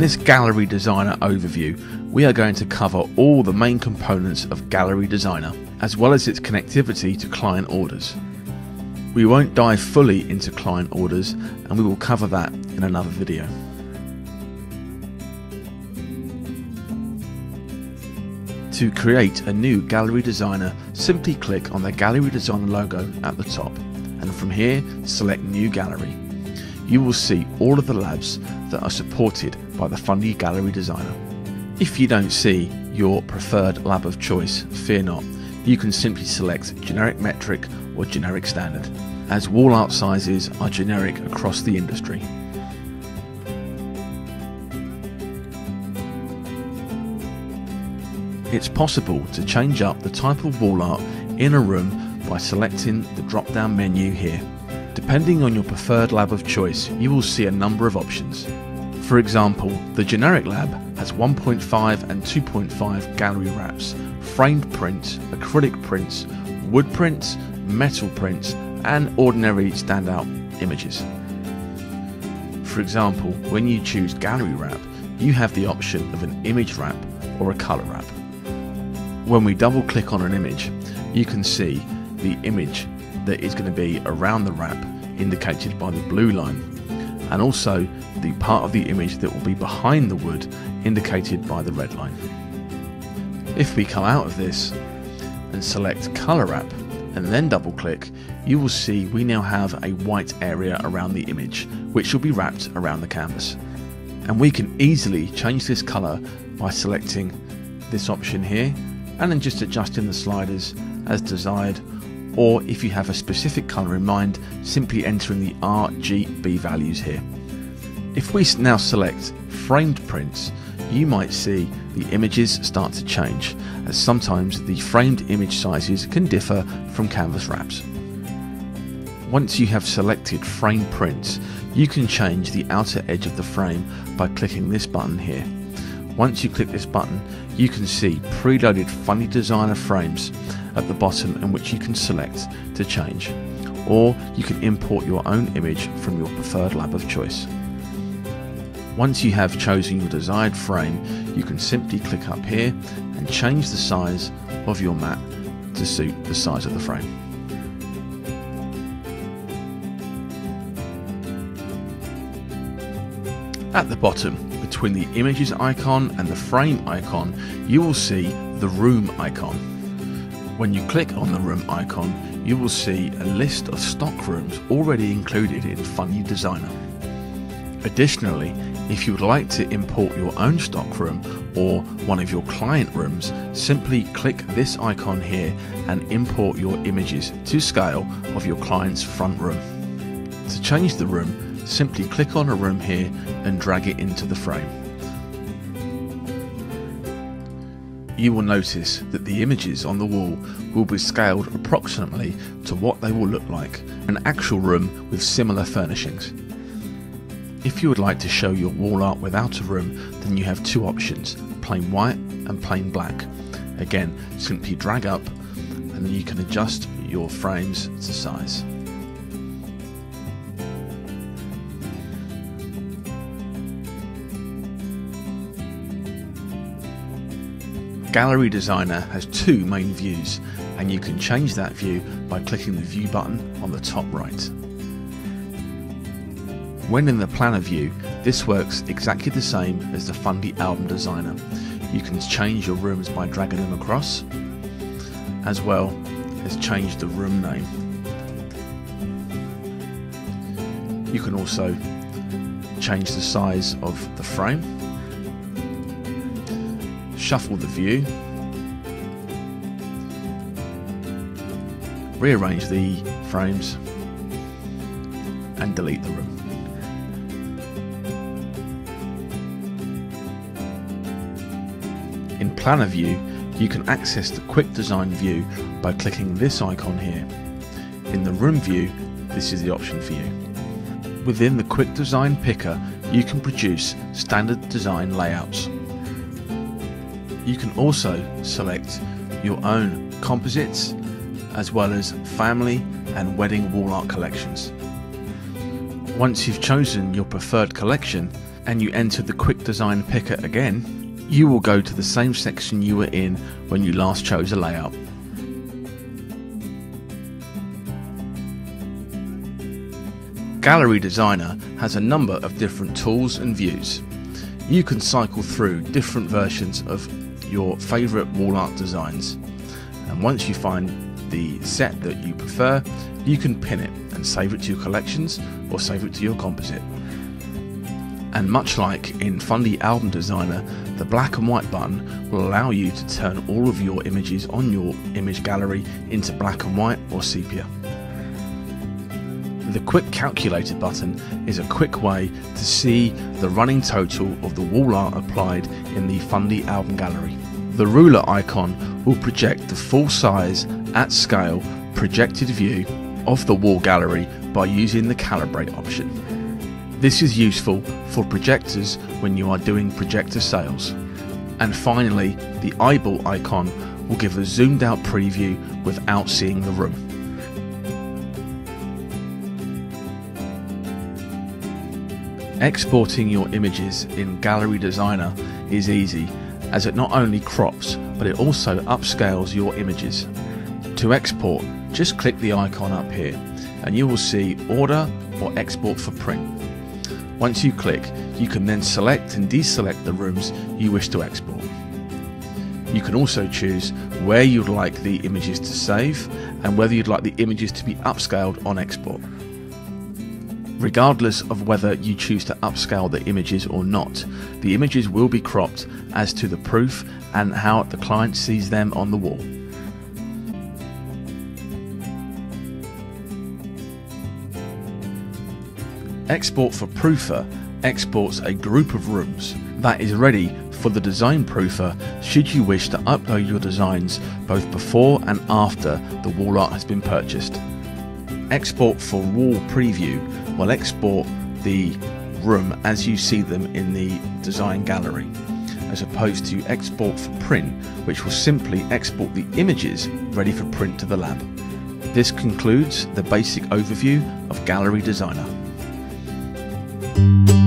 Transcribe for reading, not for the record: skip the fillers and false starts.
this Gallery Designer overview, we are going to cover all the main components of Gallery Designer, as well as its connectivity to client orders. We won't dive fully into client orders, and we will cover that in another video. To create a new Gallery Designer, simply click on the Gallery Designer logo at the top, and from here select New Gallery. You will see all of the labs that are supported by the Fundy Gallery Designer. If you don't see your preferred lab of choice, fear not, you can simply select generic metric or generic standard, as wall art sizes are generic across the industry. It's possible to change up the type of wall art in a room by selecting the drop-down menu here. Depending on your preferred lab of choice, you will see a number of options. For example, the generic lab has 1.5 and 2.5 gallery wraps, framed prints, acrylic prints, wood prints, metal prints, and ordinary standout images. For example, when you choose gallery wrap, you have the option of an image wrap or a color wrap. When we double click on an image, you can see the image that is going to be around the wrap indicated by the blue line, and also the part of the image that will be behind the wood indicated by the red line. If we come out of this and select color wrap and then double click, you will see we now have a white area around the image which will be wrapped around the canvas, and we can easily change this color by selecting this option here and then just adjusting the sliders as desired, or if you have a specific colour in mind, simply entering the RGB values here. If we now select framed prints, you might see the images start to change, as sometimes the framed image sizes can differ from canvas wraps. Once you have selected framed prints, you can change the outer edge of the frame by clicking this button here. Once you click this button, you can see preloaded Fundy Designer frames at the bottom in which you can select to change, or you can import your own image from your preferred lab of choice. Once you have chosen your desired frame, you can simply click up here and change the size of your mat to suit the size of the frame. At the bottom, between the images icon and the frame icon, you will see the room icon. When you click on the room icon, you will see a list of stock rooms already included in Fundy Designer. Additionally, if you would like to import your own stock room or one of your client rooms, simply click this icon here and import your images to scale of your client's front room. To change the room, simply click on a room here and drag it into the frame. You will notice that the images on the wall will be scaled approximately to what they will look like an actual room with similar furnishings. If you would like to show your wall art without a room, then you have two options, plain white and plain black. Again, simply drag up and then you can adjust your frames to size. Gallery Designer has two main views, and you can change that view by clicking the view button on the top right. When in the planner view, this works exactly the same as the Fundy Album Designer. You can change your rooms by dragging them across, as well as change the room name. You can also change the size of the frame, shuffle the view, rearrange the frames, and delete the room. In Planner View, you can access the Quick Design view by clicking this icon here. In the Room view, this is the option for you. Within the Quick Design picker, you can produce standard design layouts. You can also select your own composites, as well as family and wedding wall art collections. Once you've chosen your preferred collection, and you enter the quick design picker again, you will go to the same section you were in when you last chose a layout. Gallery Designer has a number of different tools and views. You can cycle through different versions of your favourite wall art designs, and once you find the set that you prefer, you can pin it and save it to your collections or save it to your composite. And much like in Fundy Album Designer, the black and white button will allow you to turn all of your images on your image gallery into black and white or sepia. The Quick Calculator button is a quick way to see the running total of the wall art applied in the Fundy Album Gallery. The ruler icon will project the full size, at scale, projected view of the wall gallery by using the Calibrate option. This is useful for projectors when you are doing projector sales. And finally, the eyeball icon will give a zoomed out preview without seeing the room. Exporting your images in Gallery Designer is easy, as it not only crops, but it also upscales your images. To export, just click the icon up here, and you will see Order or Export for Print. Once you click, you can then select and deselect the rooms you wish to export. You can also choose where you'd like the images to save and whether you'd like the images to be upscaled on export. Regardless of whether you choose to upscale the images or not, the images will be cropped as to the proof and how the client sees them on the wall. Export for Proofer exports a group of rooms that is ready for the design proofer should you wish to upload your designs both before and after the wall art has been purchased. Export for Wall Preview will export the room as you see them in the design gallery, as opposed to Export for Print, which will simply export the images ready for print to the lab. This concludes the basic overview of Gallery Designer.